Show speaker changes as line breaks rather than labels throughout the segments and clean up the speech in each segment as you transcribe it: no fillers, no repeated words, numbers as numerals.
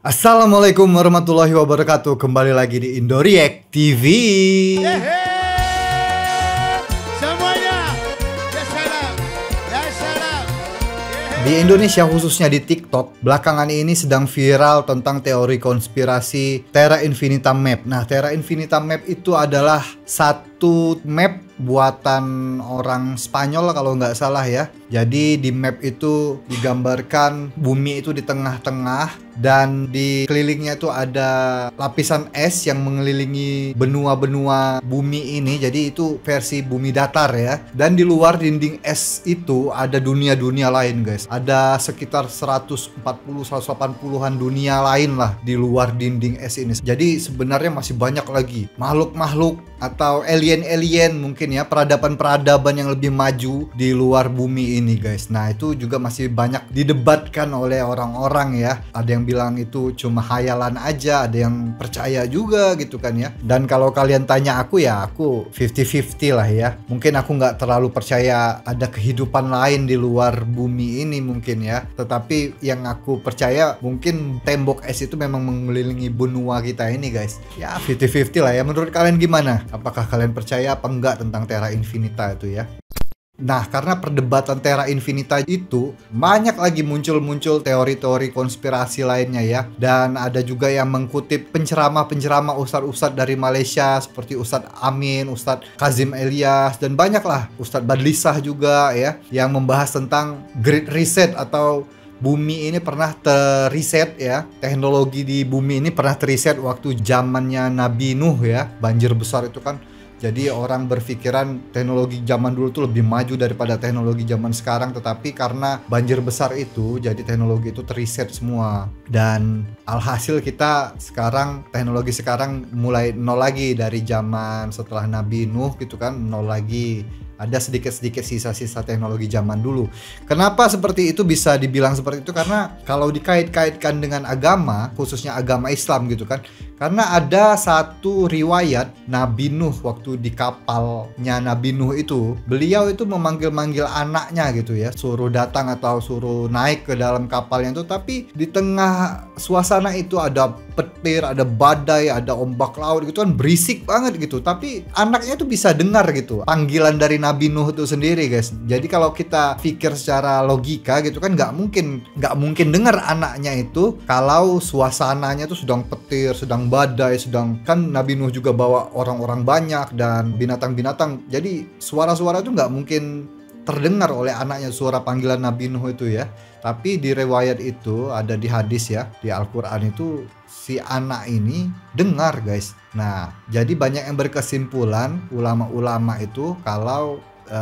Assalamualaikum warahmatullahi wabarakatuh. Kembali lagi di Indoreact TV.
Semuanya, ya salam, ya salam.
Di Indonesia khususnya di TikTok, belakangan ini sedang viral tentang teori konspirasi Terra Infinita Map. Nah, Terra Infinita Map itu adalah satu map buatan orang Spanyol kalau nggak salah ya. Jadi di map itu digambarkan bumi itu di tengah-tengah dan di kelilingnya itu ada lapisan es yang mengelilingi benua-benua bumi ini. Jadi itu versi bumi datar ya. Dan di luar dinding es itu ada dunia-dunia lain guys. Ada sekitar 140-180-an dunia lain lah di luar dinding es ini. Jadi sebenarnya masih banyak lagi makhluk-makhluk atau alien-alien mungkin ya, peradaban-peradaban yang lebih maju di luar bumi ini guys. Nah itu juga masih banyak didebatkan oleh orang-orang ya. Ada yang bilang itu cuma khayalan aja, ada yang percaya juga gitu kan ya. Dan kalau kalian tanya aku ya, aku 50-50 lah ya. Mungkin aku nggak terlalu percaya ada kehidupan lain di luar bumi ini mungkin ya. Tetapi yang aku percaya mungkin tembok es itu memang mengelilingi benua kita ini guys. Ya 50-50 lah ya. Menurut kalian gimana? Apakah kalian percaya apa enggak tentang Terra Infinita itu ya? Nah, karena perdebatan Terra Infinita itu banyak lagi muncul teori-teori konspirasi lainnya ya. Dan ada juga yang mengutip penceramah-penceramah ustadz-ustadz dari Malaysia seperti Ustadz Amin, Ustadz Kazim Elias, dan banyaklah Ustadz Badlisah juga ya, yang membahas tentang Great Reset atau bumi ini pernah teriset ya. Teknologi di bumi ini pernah teriset waktu zamannya Nabi Nuh ya. Banjir besar itu kan. Jadi orang berpikiran teknologi zaman dulu tuh lebih maju daripada teknologi zaman sekarang. Tetapi karena banjir besar itu, jadi teknologi itu teriset semua. Dan alhasil kita sekarang, teknologi sekarang mulai nol lagi dari zaman setelah Nabi Nuh gitu kan. Nol lagi. Ada sedikit-sedikit sisa-sisa teknologi zaman dulu. Kenapa seperti itu bisa dibilang seperti itu? Karena kalau dikait-kaitkan dengan agama, khususnya agama Islam gitu kan. Karena ada satu riwayat Nabi Nuh waktu di kapalnya Nabi Nuh itu, beliau itu memanggil-manggil anaknya gitu ya, suruh datang atau suruh naik ke dalam kapalnya itu. Tapi di tengah suasana itu ada petir, ada badai, ada ombak laut gitu kan, berisik banget gitu. Tapi anaknya tuh bisa dengar gitu panggilan dari Nabi Nuh itu sendiri guys. Jadi kalau kita pikir secara logika gitu kan, nggak mungkin dengar anaknya itu kalau suasananya tuh sedang petir, sedang badai, sedang kan Nabi Nuh juga bawa orang-orang banyak dan binatang-binatang. Jadi suara-suara itu nggak mungkin terdengar oleh anaknya, suara panggilan Nabi Nuh itu ya. Tapi di riwayat itu ada di hadis ya, di Al-Quran itu si anak ini dengar guys. Nah jadi banyak yang berkesimpulan ulama-ulama itu kalau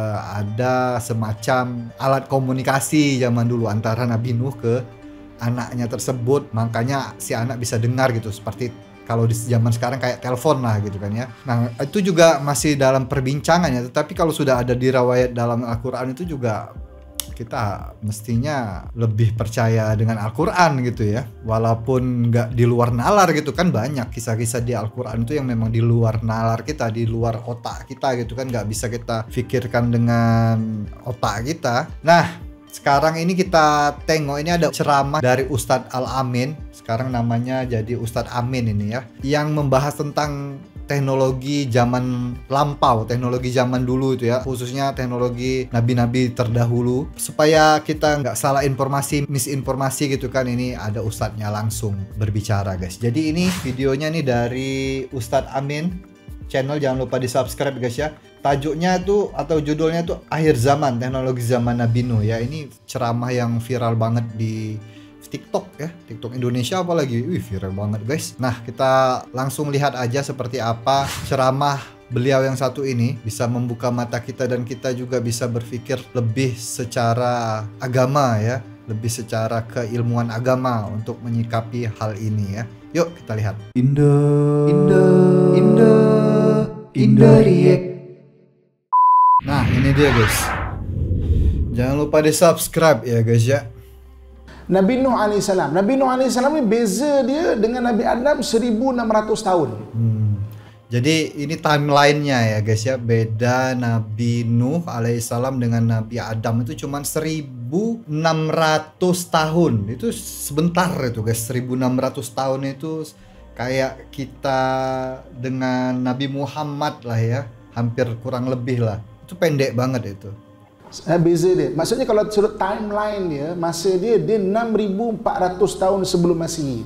ada semacam alat komunikasi zaman dulu antara Nabi Nuh ke anaknya tersebut. Makanya si anak bisa dengar gitu, seperti kalau di zaman sekarang kayak telepon lah gitu kan ya. Nah itu juga masih dalam perbincangan ya. Tetapi kalau sudah ada di riwayat dalam Al-Quran itu juga kita mestinya lebih percaya dengan Al-Quran gitu ya. Walaupun nggak di luar nalar gitu kan, banyak kisah-kisah di Al-Quran itu yang memang di luar nalar kita, di luar otak kita gitu kan. Nggak bisa kita pikirkan dengan otak kita. Nah sekarang ini kita tengok, ini ada ceramah dari Ustadz Al-Amin. Sekarang namanya jadi Ustadz Amin ini ya, yang membahas tentang teknologi zaman lampau, teknologi zaman dulu itu ya, khususnya teknologi nabi-nabi terdahulu, supaya kita nggak salah informasi, misinformasi gitu kan. Ini ada ustadznya langsung berbicara guys. Jadi ini videonya nih dari Ustadz Amin channel, jangan lupa di subscribe guys ya. Tajuknya tuh atau judulnya tuh Akhir Zaman, Teknologi Zaman Nabi Nuh ya. Ini ceramah yang viral banget di TikTok ya, TikTok Indonesia apalagi, viral banget guys. Nah kita langsung lihat aja seperti apa ceramah beliau yang satu ini. Bisa membuka mata kita dan kita juga bisa berpikir lebih secara agama ya, lebih secara keilmuan agama untuk menyikapi hal ini ya. Yuk kita lihat. Indoreact. Nah ini dia guys, jangan lupa di subscribe ya guys ya.
Nabi Nuh AS. Nabi Nuh AS ni beza dia dengan Nabi Adam 1600 tahun.
Jadi ini timelinenya ya guys ya. Beda Nabi Nuh alaihissalam dengan Nabi Adam itu cuma 1600 tahun. Itu sebentar itu guys. 1600 tahun itu kayak kita dengan Nabi Muhammad lah ya. Hampir kurang lebih lah. Itu pendek banget itu.
Beza dia. Maksudnya kalau sudut timeline dia, masa dia 6,400 tahun sebelum Masihi.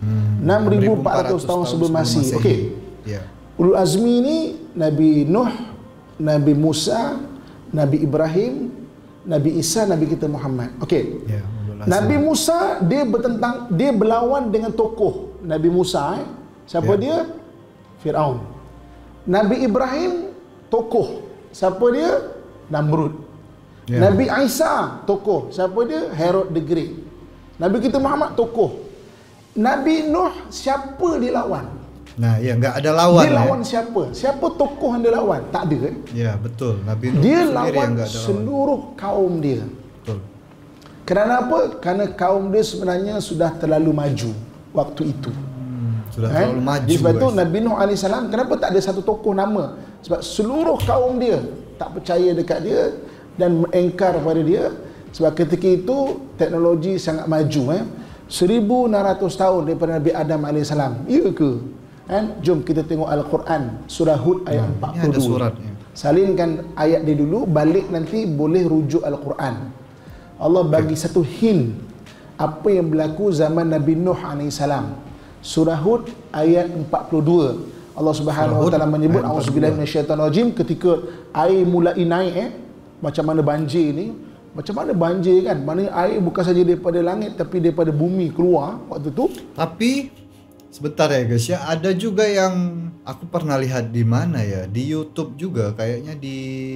6,400 tahun sebelum Masihi. Okey.
Ya.
Ulul Azmi ni Nabi Nuh, Nabi Musa, Nabi Ibrahim, Nabi Isa, Nabi kita Muhammad. Okey.
Ya,
Nabi Musa dia berlawan dengan tokoh Nabi Musa. Siapa dia? Firaun. Nabi Ibrahim tokoh. Siapa dia? Namrud. Nabi Isa tokoh. Siapa dia? Herod the Great. Nabi kita Muhammad tokoh. Nabi Nuh siapa dia lawan?
Nah, ya nggak ada lawan.
Dia lawan siapa? Siapa tokoh yang dia lawan? Tak ada kan?
Ya, betul. Nabi Nuh
dia lawan seluruh kaum dia.
Betul.
Kerana apa? Kerana kaum dia sebenarnya sudah terlalu maju waktu itu.
Sudah terlalu maju.
Sebab itu Nabi Nuh AS, kenapa tak ada satu tokoh nama? Sebab seluruh kaum dia tak percaya dekat dia dan mengingkar pada dia. Sebab ketika itu teknologi sangat maju. 1600 tahun daripada Nabi Adam AS. Ya ke? Jom kita tengok Al-Quran surah Hud ayat 42.
Ini ada suratnya.
Salinkan ayat dia dulu, balik nanti boleh rujuk Al-Quran. Allah bagi satu hint apa yang berlaku zaman Nabi Nuh AS. Surah Hud ayat 42. Allah Subhanahu Wa Taala menyebut auzubillahi minasyaitonirrajim, ketika air mulai naik macam mana banjir ni, macam mana banjir kan, maknanya air bukan saja daripada langit tapi daripada bumi keluar waktu tu.
Tapi sebentar ya guys ya, ada juga yang aku pernah lihat di mana ya, di YouTube juga kayaknya, di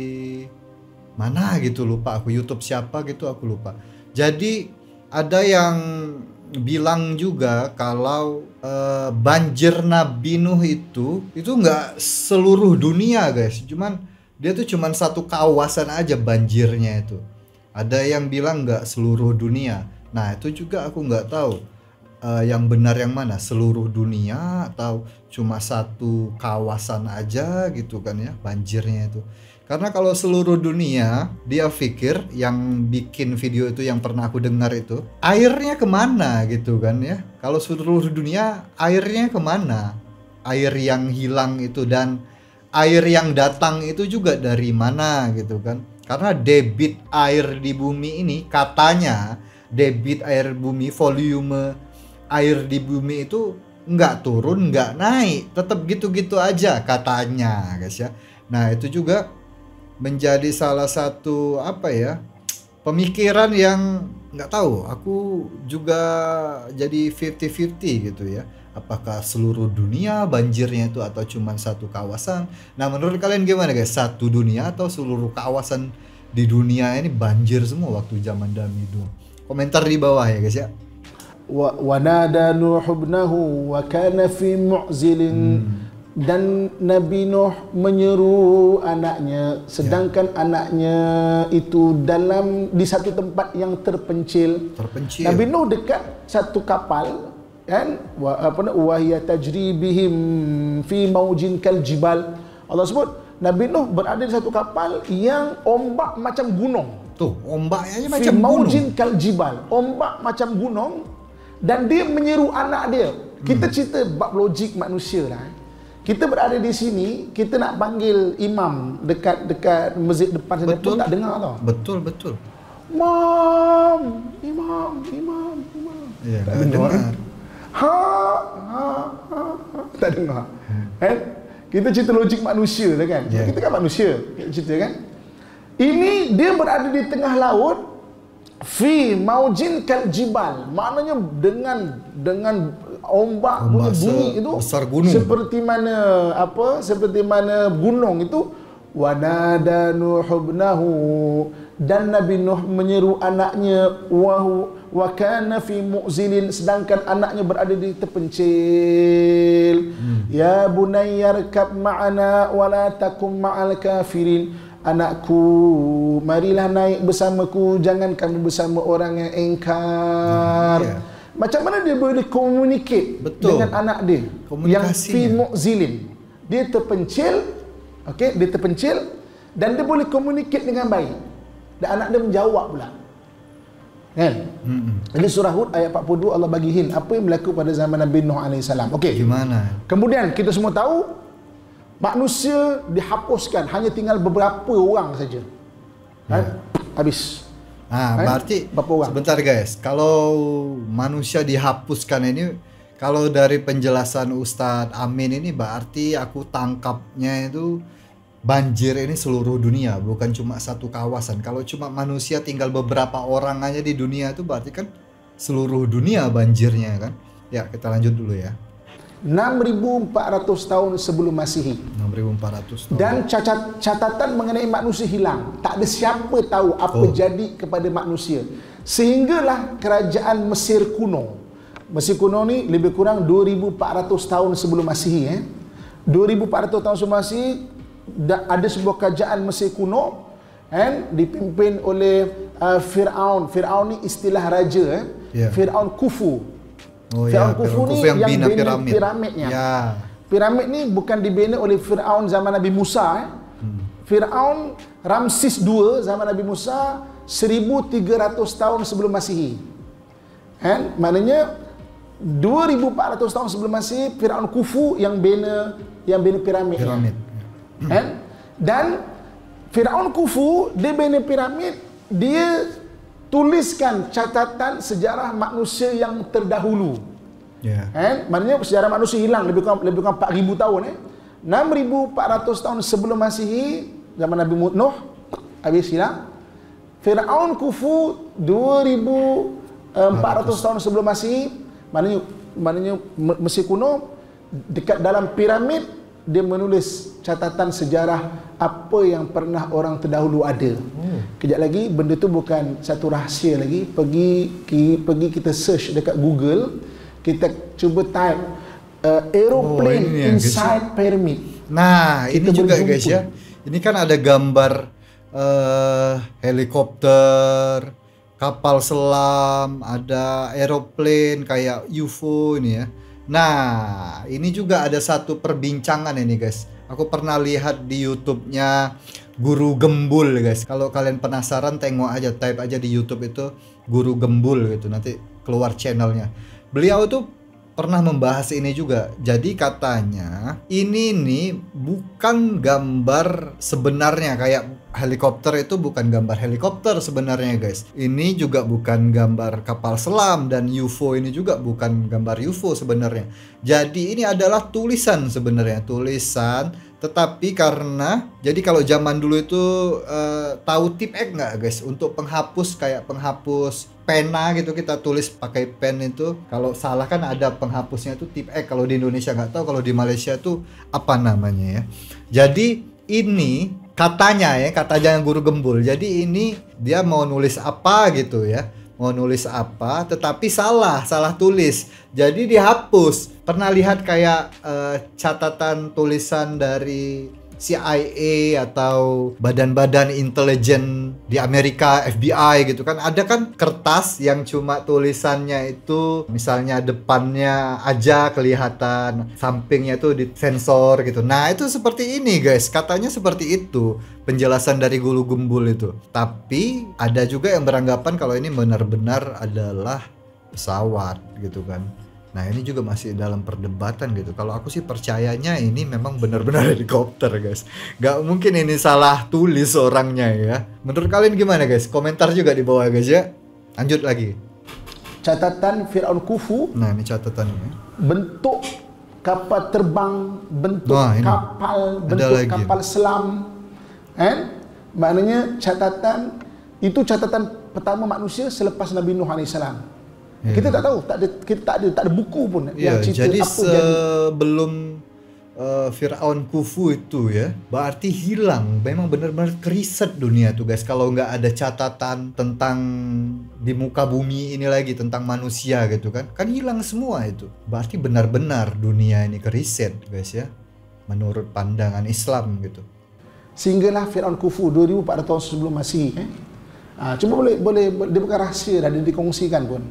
mana gitu lupa aku, YouTube siapa gitu aku lupa. Jadi ada yang bilang juga kalau banjir Nabi Nuh itu nggak seluruh dunia guys, cuman dia tuh cuman satu kawasan aja banjirnya itu. Ada yang bilang nggak seluruh dunia. Nah itu juga aku nggak tahu yang benar yang mana, seluruh dunia atau cuma satu kawasan aja gitu kan ya banjirnya itu. Karena kalau seluruh dunia, dia pikir yang bikin video itu, yang pernah aku dengar itu, airnya kemana gitu kan ya. Kalau seluruh dunia, airnya kemana? Air yang hilang itu dan air yang datang itu juga dari mana gitu kan. Karena debit air di bumi ini, katanya debit air bumi, volume air di bumi itu nggak turun, nggak naik, tetap gitu-gitu aja katanya guys ya. Nah itu juga menjadi salah satu apa ya, pemikiran yang nggak tahu, aku juga jadi 50-50 gitu ya. Apakah seluruh dunia banjirnya itu atau cuma satu kawasan? Nah menurut kalian gimana guys, satu dunia atau seluruh kawasan di dunia ini banjir semua waktu zaman Nabi Nuh? Komentar di bawah ya guys ya.
Wa nada Nuh ibnahu wa kana fi mu'zilin. Dan Nabi Nuh menyeru anaknya, sedangkan anaknya itu di satu tempat yang terpencil. Nabi Nuh dekat satu kapal kan, wa hiya tajri bihim fi maujin kal jibal. Allah sebut Nabi Nuh berada di satu kapal yang ombak macam gunung.
Tuh, ombaknya macam
fi
gunung.
maujin kal jibal, ombak macam gunung, dan dia menyeru anak dia. Kita cerita bab logik manusia lah. Kita berada di sini, kita nak panggil imam dekat masjid depan sana pun tak dengar tau.
Betul.
Imam.
Ya,
tak dengar. Ha. Tak dengar. Kan? Kita cerita logik manusia lah kan. Yeah. Kita kan manusia, kita cerita kan. Ini dia berada di tengah laut, fi maujin kal jibal. Maknanya dengan ombak punya bunyi itu
besar gunung. Seperti
mana gunung itu. Wa nada Nuh ibnahu, dan Nabi Nuh menyeru anaknya, wa kana fi mu'zilin, sedangkan anaknya berada di terpencil. Ya bunayya rkab ma'ana wa la takum ma'al kafirin. Anakku, marilah naik bersamaku, jangan kamu bersama orang yang ingkar. Macam mana dia boleh communicate dengan anak dia yang fi mu'zilin? Dia terpencil, okey, dia terpencil dan dia boleh communicate dengan baik. Dan anak dia menjawab pula. Kan? Jadi surah Hud ayat 42 Allah bagi hint apa yang berlaku pada zaman Nabi Nuh alaihissalam. Okey.
Gimana?
Kemudian kita semua tahu manusia dihapuskan, hanya tinggal beberapa orang saja. Habis.
Berarti
berapa orang?
sebentar guys, kalau manusia dihapuskan ini, kalau dari penjelasan Ustadz Amin ini berarti aku tangkapnya itu banjir ini seluruh dunia, bukan cuma satu kawasan. Kalau cuma manusia tinggal beberapa orang aja di dunia itu berarti kan seluruh dunia banjirnya kan. Ya, kita lanjut dulu ya.
6.400 tahun sebelum Masihi.
6.400 tahun.
Dan catatan mengenai manusia hilang. Tak ada siapa tahu apa jadi kepada manusia. Sehinggalah kerajaan Mesir kuno. Mesir kuno ni lebih kurang 2.400 tahun sebelum Masihi. 2.400 tahun sebelum Masihi, ada sebuah kerajaan Mesir kuno dipimpin oleh Fir'aun. Fir'aun ni istilah raja. Fir'aun Khufu. Fir'aun Khufu ni yang bina piramidnya. Piramid ni bukan dibina oleh Fir'aun zaman Nabi Musa. Fir'aun Ramsis II zaman Nabi Musa 1.300 tahun sebelum Masihi. Maknanya 2.400 tahun sebelum Masihi Fir'aun Khufu yang bina piramid. Dan Fir'aun Khufu dia bina piramid, dia tuliskan catatan sejarah manusia yang terdahulu. Maknanya sejarah manusia hilang lebih kurang 4,000 tahun. 6.400 tahun sebelum Masihi zaman Nabi Nuh habis hilang. Fir'aun Khufu 2.400 tahun sebelum Masihi, maknanya Mesir kuno dekat dalam piramid dia menulis catatan sejarah apa yang pernah orang terdahulu ada. Kejap lagi benda tu bukan satu rahsia lagi. Pergi kita search dekat Google, kita cuba type aeroplane inside pyramid.
Nah, ini juga guys ya. Ini kan ada gambar helikopter, kapal selam, ada aeroplane kayak UFO ini ya. Nah, ini juga ada satu perbincangan ini guys. Aku pernah lihat di YouTube-nya Guru Gembul guys. Kalau kalian penasaran tengok aja, type aja di YouTube itu Guru Gembul gitu, nanti keluar channelnya. Beliau tuh pernah membahas ini juga. Jadi katanya ini nih bukan gambar sebenarnya, kayak helikopter itu bukan gambar helikopter sebenarnya guys. Ini juga bukan gambar kapal selam, dan UFO ini juga bukan gambar UFO sebenarnya. Jadi ini adalah tulisan sebenarnya, tulisan. Tetapi karena, jadi kalau zaman dulu itu tahu Tipp-Ex nggak guys? Untuk penghapus, kayak penghapus pena gitu, kita tulis pakai pen itu. Kalau salah kan ada penghapusnya itu Tipp-Ex. Kalau di Indonesia nggak tahu, kalau di Malaysia tuh apa namanya ya. Jadi ini katanya Guru Gembul. Jadi ini dia mau nulis apa gitu ya. Mau nulis apa, tetapi salah tulis. Jadi dihapus. Pernah lihat kayak catatan tulisan dari CIA atau badan-badan intelijen di Amerika, FBI gitu kan. Ada kan kertas yang cuma tulisannya itu misalnya depannya aja kelihatan, sampingnya tuh di sensor gitu. Nah, itu seperti ini guys, katanya seperti itu penjelasan dari Guru Gembul itu. Tapi ada juga yang beranggapan kalau ini benar-benar adalah pesawat gitu kan. Nah, ini juga masih dalam perdebatan gitu. Kalau aku sih percayanya ini memang benar-benar helikopter guys. Gak mungkin ini salah tulis orangnya ya. Menurut kalian gimana guys? Komentar juga di bawah guys ya. Lanjut lagi.
Catatan Fir'aun Khufu.
Nah, ini catatannya.
Bentuk kapal terbang, bentuk kapal selam. Maknanya catatan itu catatan pertama manusia selepas Nabi Nuh alaihissalam. Kita tak tahu, tak ada buku pun yang cerita
jadi
apa
sebelum Fir'aun Khufu itu ya, berarti hilang. Memang benar-benar keriset dunia tuh guys. Kalau nggak ada catatan tentang di muka bumi ini lagi, tentang manusia gitu kan hilang semua itu. Berarti benar-benar dunia ini keriset guys ya, menurut pandangan Islam gitu.
Sehinggalah Fir'aun Khufu 2.400 tahun sebelum Masihi. Cuma boleh dia bukan rahsia dah, dia dikongsikan pun.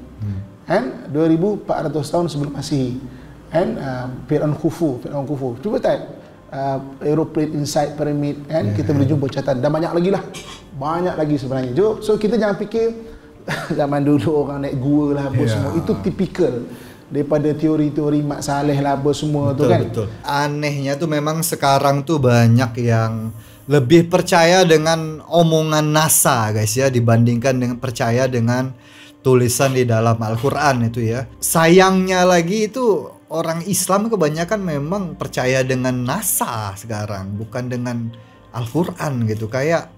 2.400 tahun sebelum Masihi. Fir'aun Khufu. Cuba type aeroplane inside pyramid, kita boleh jumpa catatan. Dan banyak lagi lah. Banyak lagi sebenarnya. So kita jangan fikir zaman dulu orang naik gua lah apa semua. Itu tipikal daripada teori-teori Mak Saleh lah apa semua
betul,
tu kan.
Betul. Anehnya tuh memang sekarang tuh banyak yang lebih percaya dengan omongan NASA guys ya, dibandingkan dengan percaya dengan tulisan di dalam Al-Quran itu ya. Sayangnya lagi itu orang Islam kebanyakan memang percaya dengan NASA sekarang, bukan dengan Al-Quran gitu. Kayak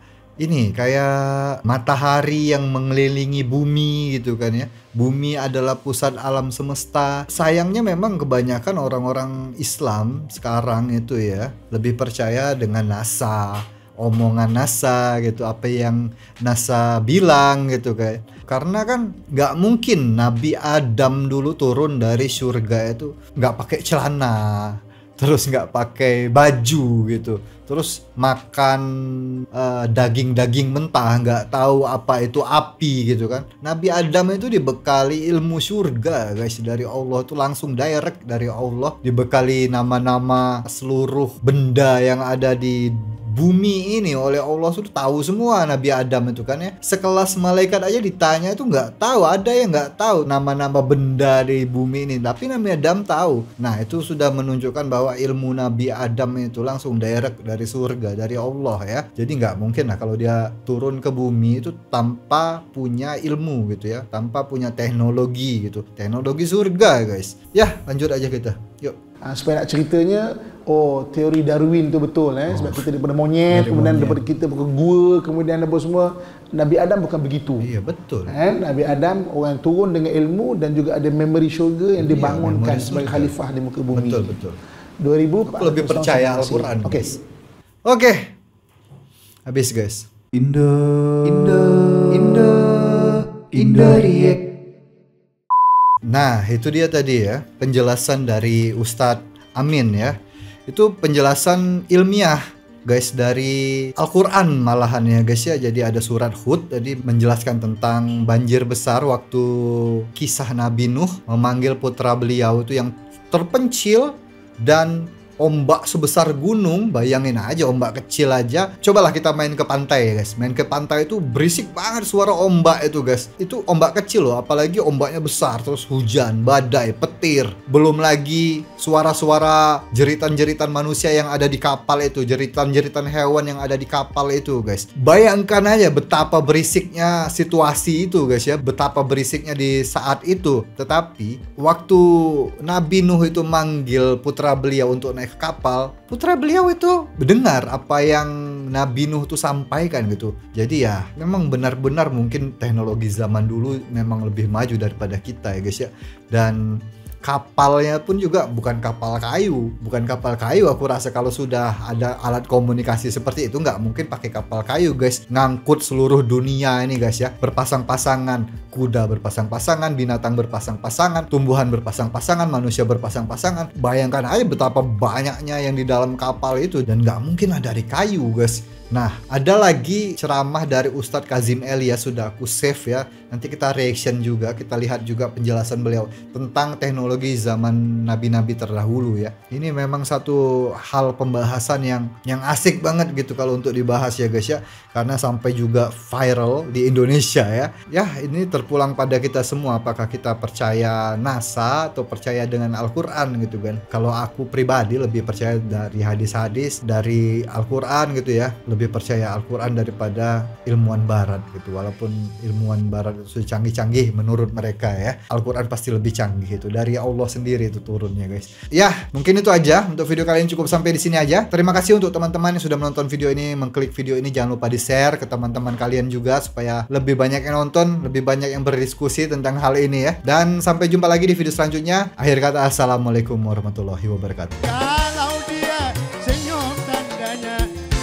matahari yang mengelilingi bumi gitu kan ya. Bumi adalah pusat alam semesta. Sayangnya memang kebanyakan orang-orang Islam sekarang itu ya lebih percaya dengan NASA, omongan NASA gitu, apa yang NASA bilang gitu kan. Karena kan nggak mungkin Nabi Adam dulu turun dari surga itu nggak pakai celana, terus nggak pakai baju gitu, terus makan daging-daging mentah, nggak tahu apa itu api gitu kan. Nabi Adam itu dibekali ilmu surga guys dari Allah, itu langsung direct dari Allah, dibekali nama-nama seluruh benda yang ada di bumi ini oleh Allah, sudah tahu semua Nabi Adam itu kan ya. Sekelas malaikat aja ditanya itu nggak tahu, ada yang nggak tahu nama-nama benda di bumi ini, tapi Nabi Adam tahu. Nah itu sudah menunjukkan bahwa ilmu Nabi Adam itu langsung direct dari surga, dari Allah ya. Jadi nggak mungkin lah kalau dia turun ke bumi itu tanpa punya ilmu gitu ya, tanpa punya teknologi gitu, teknologi surga guys. Ya lanjut aja kita, yuk.
Supaya nak ceritanya, teori Darwin tu betul sebab kita daripada monyet, kemudian daripada kita ke gua, kemudian apa semua. Nabi Adam bukan begitu.
Iya betul.
Nabi Adam orang turun dengan ilmu dan juga ada memori syurga yang dibangunkan sebagai khalifah di muka bumi.
Betul.
2000
aku lebih percaya Al-Quran. Oke. Habis guys. Indah Riek. Nah itu dia tadi ya penjelasan dari Ustadz Amin ya. Itu penjelasan ilmiah guys dari Al-Quran malahan ya guys ya. Jadi ada surat Hud tadi menjelaskan tentang banjir besar waktu kisah Nabi Nuh memanggil putra beliau itu yang terpencil, dan ombak sebesar gunung. Bayangin aja ombak kecil aja. Cobalah kita main ke pantai ya guys. Main ke pantai itu berisik banget suara ombak itu guys. Itu ombak kecil loh, apalagi ombaknya besar, terus hujan, badai, petir. Belum lagi suara-suara jeritan-jeritan manusia yang ada di kapal itu, jeritan-jeritan hewan yang ada di kapal itu guys. Bayangkan aja betapa berisiknya situasi itu guys ya, betapa berisiknya di saat itu. Tetapi waktu Nabi Nuh itu manggil putra beliau untuk naik ke kapal, putra beliau itu mendengar apa yang Nabi Nuh itu sampaikan gitu. Jadi ya memang benar-benar mungkin teknologi zaman dulu memang lebih maju daripada kita ya guys ya. Dan kapalnya pun juga bukan kapal kayu. Aku rasa kalau sudah ada alat komunikasi seperti itu nggak mungkin pakai kapal kayu guys. Ngangkut seluruh dunia ini guys ya, berpasang-pasangan, kuda berpasang-pasangan, binatang berpasang-pasangan, tumbuhan berpasang-pasangan, manusia berpasang-pasangan. Bayangkan aja betapa banyaknya yang di dalam kapal itu, dan nggak mungkin ada dari kayu guys. Nah, ada lagi ceramah dari Ustadz Kazim Elias, sudah aku save ya. Nanti kita reaction juga, kita lihat juga penjelasan beliau tentang teknologi zaman nabi-nabi terdahulu ya. Ini memang satu hal pembahasan yang asik banget gitu kalau untuk dibahas ya guys ya. Karena sampai juga viral di Indonesia ya. Ya, ini terpulang pada kita semua, apakah kita percaya NASA atau percaya dengan Al-Quran gitu kan. Kalau aku pribadi lebih percaya dari hadis-hadis, dari Al-Quran gitu ya. Lebih percaya Al-Quran daripada ilmuwan barat gitu. Walaupun ilmuwan barat sudah canggih-canggih menurut mereka ya, Al-Quran pasti lebih canggih itu, dari Allah sendiri itu turunnya guys. Ya mungkin itu aja untuk video kali ini, cukup sampai di sini aja. Terima kasih untuk teman-teman yang sudah menonton video ini, mengklik video ini. Jangan lupa di share ke teman-teman kalian juga supaya lebih banyak yang nonton, lebih banyak yang berdiskusi tentang hal ini ya. Dan sampai jumpa lagi di video selanjutnya. Akhir kata, assalamualaikum warahmatullahi wabarakatuh.
Kalau dia senyum tandanya